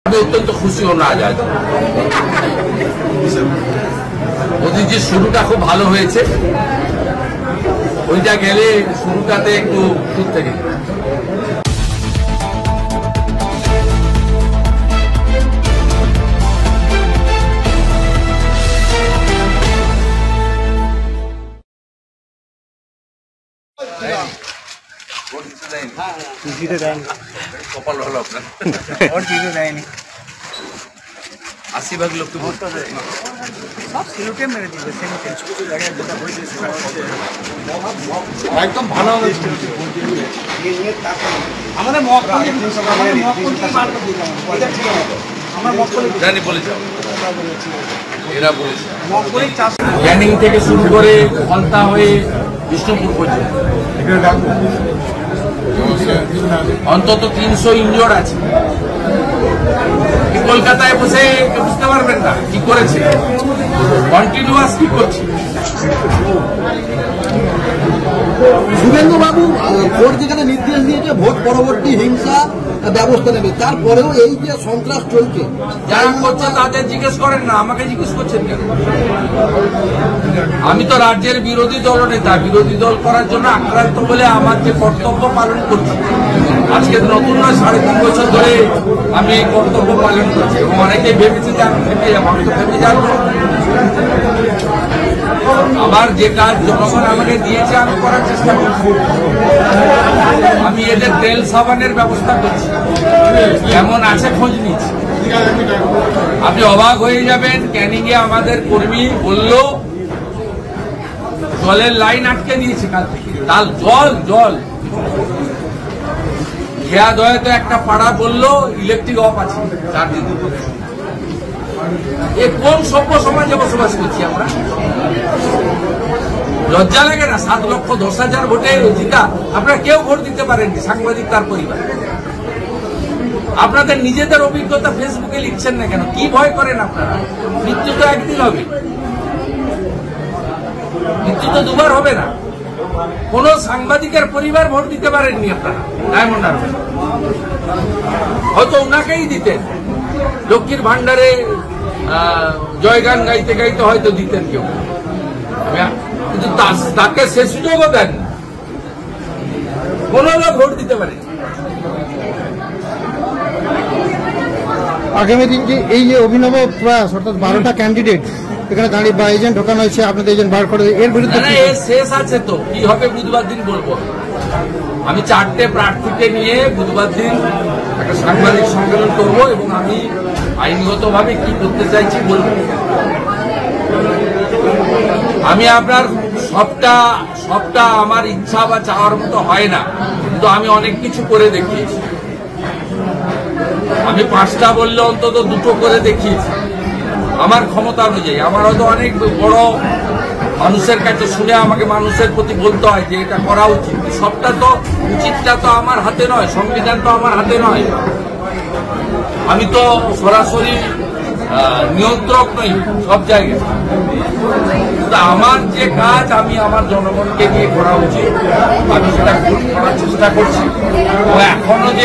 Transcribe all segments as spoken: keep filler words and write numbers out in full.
আমি অত্যন্ত খুশি হলাম আজ আজ মোদির যে শুরুটা খুব ভালো হয়েছে, ওইটা গেলে শুরুটাতে একটু দূর থেকে কপাল ভালো আপনার দেয়নি আশি ভাগ লোক তো সব সিলুটে মেরে দিয়েছে কিছু জায়গায় যেটা হয়েছে সেটা হচ্ছে একদম ভালো আমাদের মক আমাদের মক আমার মক জানি বলেছে এরা বলেছে মক করে চাষ ক্যানিং থেকে শুরু করে ফলতা হয়ে বিষ্ণুপুর পর্যন্ত অন্তত তিনশো ইঞ্জোর আছে। কলকাতায় বসে বুঝতে পারবেন না কি করেছে, কন্টিনিউয়াস কি করছে। শুভেন্দু বাবু কোর্ট যেখানে নির্দেশ দিয়েছে ভোট পরবর্তী হিংসা ব্যবস্থা নেবে, তারপরেও এই যে সন্ত্রাস চলছে, যারা করছে তাদের জিজ্ঞেস করেন না, আমাকে জিজ্ঞেস করছেন কেন? আমি তো রাজ্যের বিরোধী দল নেতা, বিরোধী দল করার জন্য আক্রান্ত বলে আমার যে কর্তব্য পালন করছি, আজকে নতুন নয় সাড়ে তিন বছর ধরে আমি এই কর্তব্য পালন করছি এবং অনেকে ভেবেছে যে আমি ভেবে যাবো, আমি তো ভেবে যাবো। আমার যে কাজ জনগণ আমাকে দিয়েছে আমি করার চেষ্টা করছি। আমি এদের তেল সাবানের ব্যবস্থা করছি, কেমন আছে খোঁজ নিচ্ছি। আপনি অবাক হয়ে যাবেন, ক্যানিং এ আমাদের কর্মী বলল জলের লাইন আটকে দিয়েছে কাল থেকে, তাল জল জল খেয়া দয়া তো একটা পাড়া বললো ইলেকট্রিক অফ আছে চার দিন। এ কোন সভ্য সমাজে বসবাস করছি আমরা? লজ্জা লাগে না? সাত লক্ষ দশ হাজার ভোটে জিতা, আপনারা কেউ ভোট দিতে পারেননি, সাংবাদিক তার পরিবার। আপনাদের নিজেদের অভিজ্ঞতা ফেসবুকে লিখছেন না কেন? কি ভয় করেন আপনারা? মৃত্যু তো একদিন হবে, মৃত্যু তো দুবার হবে না। কোন সাংবাদিকের পরিবার ভোট দিতে পারেননি আপনারা ডায়মন্ড হারবার, হয়তো ওনাকেই দিতেন। লক্ষ্মীর ভান্ডারে জয়গান গাইতে গাইতে হয়তো দিতেন কেউ, কিন্তু তাকে সে সুযোগও দেন, কোন লোক ভোট দিতে পারে। আগামী দিন যে এই যে অভিনব প্রয়াস, অর্থাৎ বারোটা ক্যান্ডিডেট এখানে দাঁড়িয়ে বা এজেন্ট ঢোকানো হয়েছে, আপনাদের এজেন্ট বার করে, এর বিরুদ্ধে শেষ আছে তো কি হবে বুধবার দিন বলবো। আমি চারটে প্রার্থীকে নিয়ে বুধবার দিন একটা সাংবাদিক সম্মেলন করব এবং আমি আইনগত ভাবে কি করতে চাইছি বলবো। আমি আপনার সবটা সবটা আমার ইচ্ছা বা চাওয়ার মতো হয় না, কিন্তু আমি অনেক কিছু করে দেখিয়েছি। আমি পাঁচটা বললে অন্তত দুটো করে দেখিয়েছি আমার ক্ষমতা অনুযায়ী। আমার হয়তো অনেক বড় মানুষের কাছে শুনে আমাকে মানুষের প্রতি বলতে হয় যে এটা করা উচিত। সবটা তো উচিতটা তো আমার হাতে নয়, সংবিধান তো আমার হাতে নয়, আমি তো সরাসরি নিয়ন্ত্রক নই সব জায়গায়। আমার যে কাজ আমি আমার জনগণকে নিয়ে করা উচিত আমি সেটা করার চেষ্টা করছি। ও এখনো যে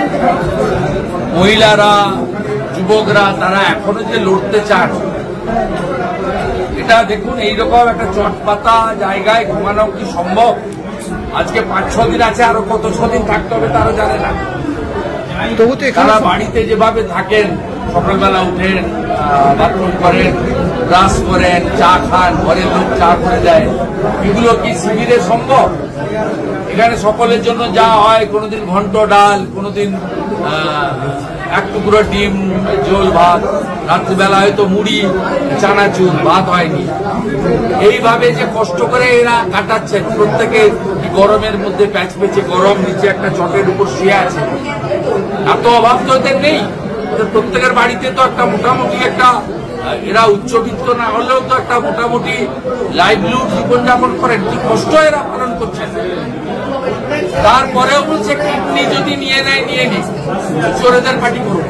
মহিলারা যুবকরা তারা এখনো যে লড়তে চান, এটা দেখুন এইরকম একটা চটপাতা জায়গায় ঘুমানো কি সম্ভব? আজকে পাঁচ ছ দিন আছে, আরো কত ছদিন থাকতে হবে তারা জানে না। তারা বাড়িতে যেভাবে থাকেন, সকালবেলা উঠেন, বাথরুম করেন, ব্রাশ করেন, চা খান, ঘরের লোক চা করে দেয়, এগুলো কি শিবিরে সম্ভব? এখানে সকলের জন্য যা হয়, কোনোদিন ঘন্ট ডাল, কোনোদিন এক টুকরো ডিম ঝোল ভাত, রাত্রিবেলা হয়তো মুড়ি চানাচুর, ভাত হয়নি। এইভাবে যে কষ্ট করে এরা কাটাচ্ছেন, প্রত্যেকে গরমের মধ্যে প্যাচ পেঁচে গরম, নিচে একটা চটের উপর শুয়ে আছে। এত অভাব তো এদের নেই, প্রত্যেকের বাড়িতে তো একটা মোটামুটি একটা, এরা উচ্চবিত্ত না হলেও তো একটা মোটামুটি লাইভলিহুড জীবনযাপন করেন। কি কষ্ট এরা পালন করছেন, তারপরেও বলছে কিডনি যদি নিয়ে নেয় নিয়ে নি, চোরেদের পার্টি করবো।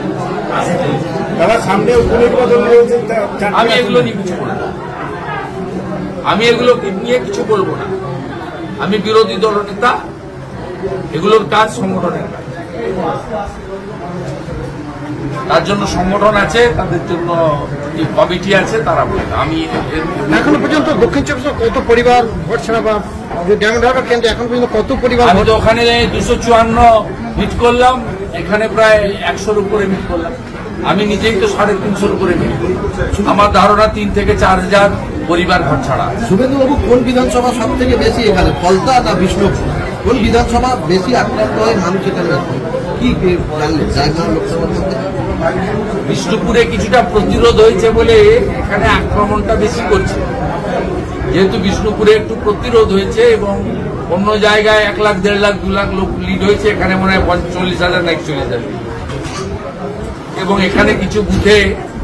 আমি এগুলো নিয়ে কিছু বলবো, আমি এগুলো নিয়ে কিছু বলবো না। আমি বিরোধী দল নেতা, এগুলোর কাজ সংগঠনের কাজ। তার জন্য সংগঠন আছে, তাদের জন্য যে কমিটি আছে তারা বলবে। আমি এখনো পর্যন্ত দক্ষিণ চব্বিশ কত পরিবার ভোট ছাড়া বা ড্যামের কেন্দ্রে এখন পর্যন্ত কত পরিবার? আমি তো ওখানে দুশো চুয়ান্ন মিট করলাম, এখানে প্রায় একশোর উপরে মিট করলাম। আমি নিজেই তো সাড়ে তিনশোর উপরে মিট করি। আমার ধারণা তিন থেকে চার হাজার পরিবার ঘর ছাড়া। শুভেন্দুবাবু, কোন বিধানসভা সব থেকে বেশি এখানে, ফলতা না বিষ্ণুপুর? কোন বিধানসভা বেশি আক্রান্ত হয় মানুষ এখানে? কি জানলেন রায়গঞ্জ লোকসভার মধ্যে? বিষ্ণুপুরে কিছুটা প্রতিরোধ হয়েছে বলে এখানে আক্রমণটা বেশি করছে। যেহেতু বিষ্ণুপুরে একটু প্রতিরোধ হয়েছে এবং অন্য জায়গায় এক লাখ দেড় লাখ দু লাখ লোক লিড হয়েছে, এখানে মনে হয় পঞ্চল্লিশ হাজার না একচল্লিশ হাজার। এবং এখানে কিছু বুথে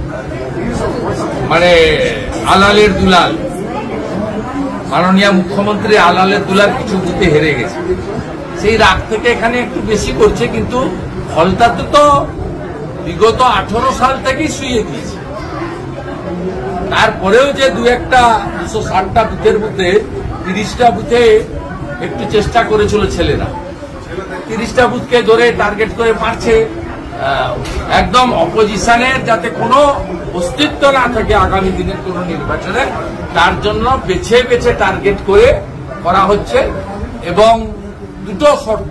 মানে আলালের দুলাল, মাননীয় মুখ্যমন্ত্রী আলালের দুলাল কিছু বুথে হেরে গেছে। সেই রাগ থেকে এখানে একটু বেশি করছে, কিন্তু ফলতাতে তো বিগত আঠারো সাল থেকেই শুয়ে দিয়েছে। তারপরেও যে দু একটা দুশো ষাটটা বুথের মধ্যে তিরিশটা বুথে একটু চেষ্টা করেছিল ছেলেরা, তিরিশটা বুথকে ধরে টার্গেট করে মারছে, একদম অপোজিশনের যাতে কোনো অস্তিত্ব না থাকে আগামী দিনের কোনো নির্বাচনে, তার জন্য বেছে বেছে টার্গেট করে করা হচ্ছে। এবং দুটো শর্ত,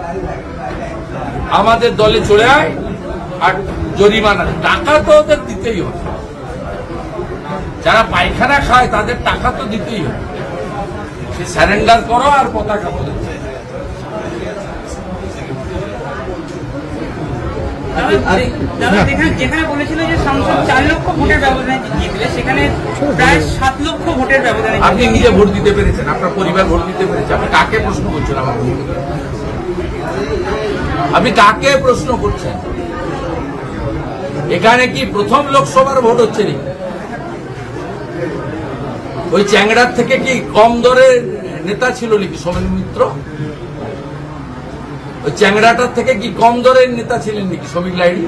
আমাদের দলে চলে আয় আর জরিমানা, টাকা তো ওদের দিতেই হবে। যারা পায়খানা খায় তাদের টাকা তো দিতেই হবে, সে স্যারেন্ডার করো আর পতাকা বলে। যেখানে বলেছিল যে সংসদ চার লক্ষ ভোটের ব্যবধানে জিতলে, সেখানে প্রায় সাত লক্ষ ভোটের ব্যবধানে। আপনি নিজে ভোট দিতে পেরেছেন, আপনার পরিবার ভোট দিতে পেরেছে, আপনি কাকে প্রশ্ন করছেন? আমার আপনি কাকে প্রশ্ন করছেন? এখানে কি প্রথম লোকসভার ভোট হচ্ছে নাকি? ওই চ্যাংড়ার থেকে কি কম দরের নেতা ছিল নাকি সোমেন মিত্র? ওই চ্যাংড়াটার থেকে কি কম দরের নেতা ছিলেন নাকি শ্রমিক লাহিড়ী?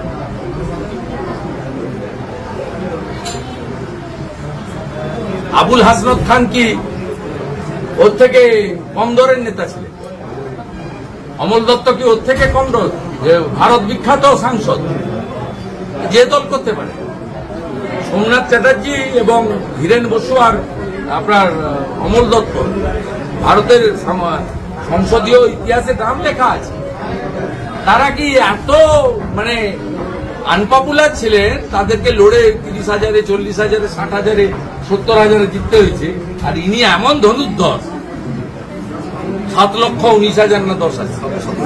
আবুল হাসনাত খান কি ওর থেকে কম দরের নেতা ছিলেন? অমল দত্ত কি ওর থেকে কম দর? ভারত বিখ্যাত সাংসদ, যে দল করতে পারে। সোমনাথ চ্যাটার্জি এবং ধীরেন বসু আর আপনার অমল দত্ত ভারতের সংসদীয় ইতিহাসে নাম লেখা আছে। তারা কি এত মানে আনপপুলার ছিলেন, তাদেরকে লড়ে তিরিশ হাজারে চল্লিশ হাজারে ষাট হাজারে সত্তর হাজারে জিততে হয়েছে, আর ইনি এমন ধনুর্ধর সাত লক্ষ উনিশ হাজার না দশ হাজার।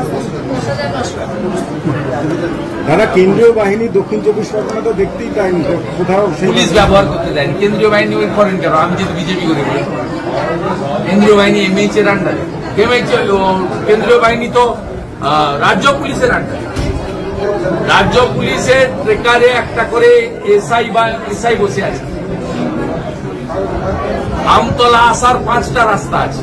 দাদা, কেন্দ্রীয় বাহিনী দক্ষিণ চব্বিশ পরগনা তো দেখতেই পাইনি কোথাও, পুলিশ ব্যবহার করতে দেয়নি। কেন্দ্রীয় বাহিনী ওই করেন কেন? আমি যেহেতু বিজেপি করে বলি, কেন্দ্রীয় বাহিনী এমএইচ এর আন্ডারে। কেন্দ্রীয় বাহিনী তো রাজ্য পুলিশের আন্ডারে। রাজ্য পুলিশের ট্রেকারে একটা করে এসআই বা এসআই বসে আছে। আমতলা আসার পাঁচটা রাস্তা আছে,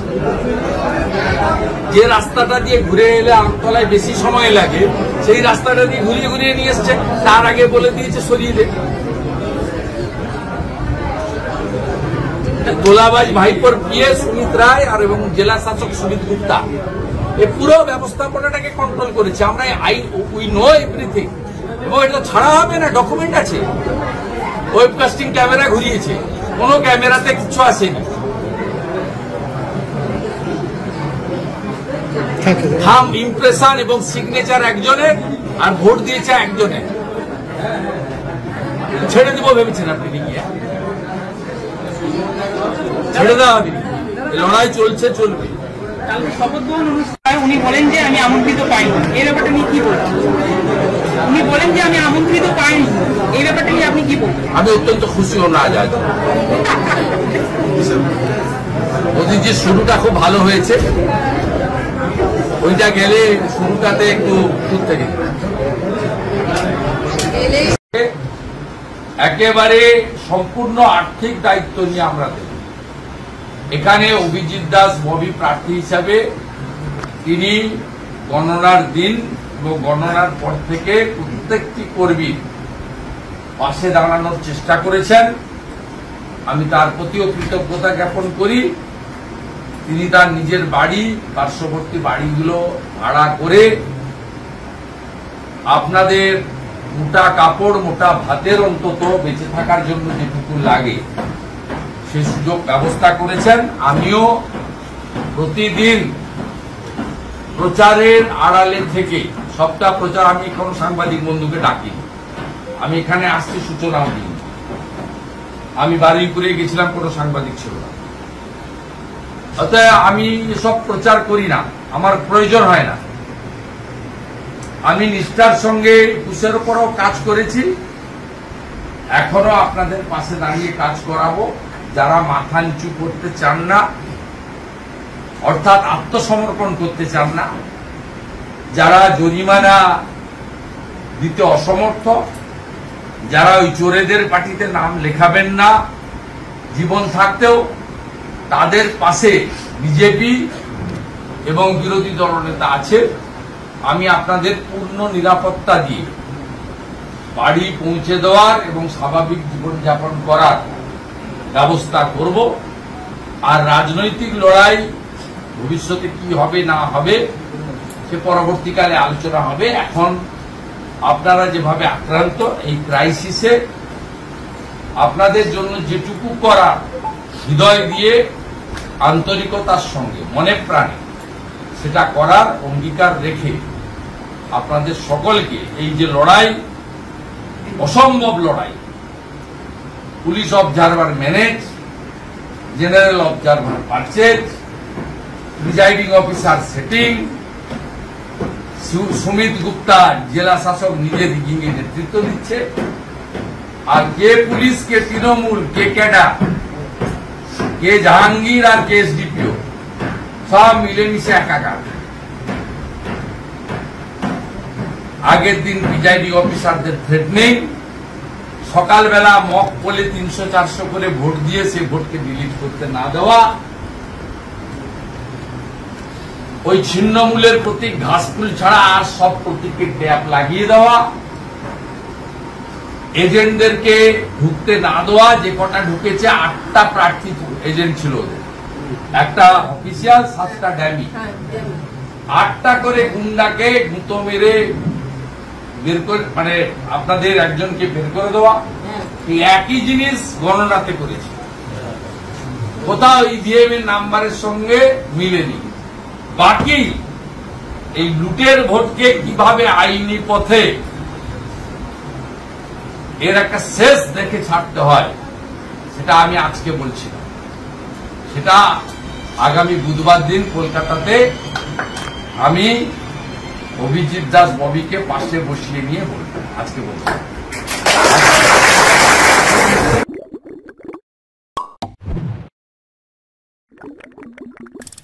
যে রাস্তাটা দিয়ে ঘুরে এলে আমতলায় বেশি সময় লাগে, সেই রাস্তাটা দিয়ে ঘুরিয়ে ঘুরিয়ে নিয়ে এসছে। তার আগে বলে দিয়েছে সরিয়ে দে। তোলাবাজ ভাইপোর পিএ সুমিত রায় আর এবং জেলা শাসক সুমিত গুপ্তা এই পুরো ব্যবস্থাপনাটাকে কন্ট্রোল করেছে। আমরা আই উই নো এভরিথিং, এবং এটা ছাড়া হবে না, ডকুমেন্ট আছে। ওয়েবকাস্টিং ক্যামেরা ঘুরিয়েছে, কোনো ক্যামেরাতে কিছু আসেনি। থাম ইমপ্রেশন এবং সিগনেচার একজনের, আর ভোট দিয়েছে একজনের। ছেড়ে দিব ভেবেছেন আপনি? নিয়ে ছেড়ে দেওয়া হবে? লড়াই চলছে, চলবে। শপথ গ্রহণ অনুষ্ঠানে উনি বলেন যে আমি আমন্ত্রিত পাইনি, এই ব্যাপারটা নিয়ে কি বলবেন? উনি বলেন যে আমি আমন্ত্রিত পাইনি, এই ব্যাপারটা নিয়ে আপনি কি বলবেন? আমি অত্যন্ত খুশি ও না যায়। ওদের যে শুরুটা খুব ভালো হয়েছে, ওইটা গেলে শুরুটাতে একটু দূর থেকে একেবারে সম্পূর্ণ আর্থিক দায়িত্ব নিয়ে আমরা দেব। এখানে অভিজিৎ দাস ববি প্রার্থী হিসাবে তিনি গণনার দিন এবং গণনার পর থেকে প্রত্যেকটি কর্মীর পাশে দাঁড়ানোর চেষ্টা করেছেন। আমি তার প্রতিও কৃতজ্ঞতা জ্ঞাপন করি। তিনি তার নিজের বাড়ি, পার্শ্ববর্তী বাড়িগুলো ভাড়া করে আপনাদের মোটা কাপড় মোটা ভাতের অন্তত বেঁচে থাকার জন্য যেটুকু লাগে সে সুযোগ ব্যবস্থা করেছেন। আমিও প্রতিদিন প্রচারের আড়ালে থেকে সবটা প্রচার, আমি কোনো সাংবাদিক বন্ধুকে ডাকি, আমি এখানে আসছি সূচনাও দিই, আমি বাড়ি করে গেছিলাম, কোনো সাংবাদিক ছিল না, অতএব আমি এসব প্রচার করি না, আমার প্রয়োজন হয় না। আমি নিষ্ঠার সঙ্গে একুশের উপরও কাজ করেছি, এখনো আপনাদের পাশে দাঁড়িয়ে কাজ করাবো। যারা মাথা নিচু করতে চান না, অর্থাৎ আত্মসমর্পণ করতে চান না, যারা জরিমানা দিতে অসমর্থ, যারা ওই চোরেদের পার্টিতে নাম লেখাবেন না জীবন থাকতেও, তাদের পাশে বিজেপি এবং বিরোধী দলনেতা আছে। আমি আপনাদের পূর্ণ নিরাপত্তা দিয়ে বাড়ি পৌঁছে দেওয়ার এবং স্বাভাবিক জীবনযাপন করার ব্যবস্থা করব। আর রাজনৈতিক লড়াই ভবিষ্যতে কি হবে না হবে সে পরবর্তীকালে আলোচনা হবে। এখন আপনারা যেভাবে আক্রান্ত, এই ক্রাইসিসে আপনাদের জন্য যেটুকু করা, হৃদয় দিয়ে আন্তরিকতার সঙ্গে মনে প্রাণে সেটা করার অঙ্গীকার রেখে আপনাদের সকলকে এই যে লড়াই, অসম্ভব লড়াই, police observer manage, general observer purchase, presiding officer setting, Sumit Gupta জেলা শাসক নিজে দিকে নেতৃত্ব দিচ্ছে, আর কে পুলিশ, কে তৃণমূল, কে ক্যাডার, কে জাহাঙ্গীর আর কে এসডিপিও, সব মিলেমিশে একাকার। আগের দিন প্রিজাইডিং অফিসারদের থ্রেটনিং, সকালবেলা মক বলে তিনশো চারশো করে ভোট দিয়ে সে ভোটকে ডিলিট করতে না দেওয়া, ওই ছিন্নমূলের প্রতীক ঘাসফুল ছাড়া আর সব প্রতীককে ট্যাপ লাগিয়ে দেওয়া, এজেন্টদেরকে ঢুকতে না দেওয়া, যে কটা ঢুকেছে আটটা প্রার্থী এজেন্ট ছিল ওদের, একটা অফিসিয়াল, সাতটা ড্যামি, আটটা করে গুন্ডাকে গুঁতো মেরে বের করে, মানে আপনাদের একজনকে বের করে দেওয়া। এই একই জিনিস গণনাতে করেছে, কোথাও ইভিএম এর নাম্বারের সঙ্গে মিলেনি। বাকি এই লুটের ভোটকে কিভাবে আইনি পথে এর একটা শেষ দেখে ছাড়তে হয়, সেটা আমি আজকে বলছি না, সেটা আগামী বুধবার দিন কলকাতাতে আমি অভিজিৎ দাস ববিকে পাশে বসিয়ে নিয়ে বলবো, আজকে বলবো।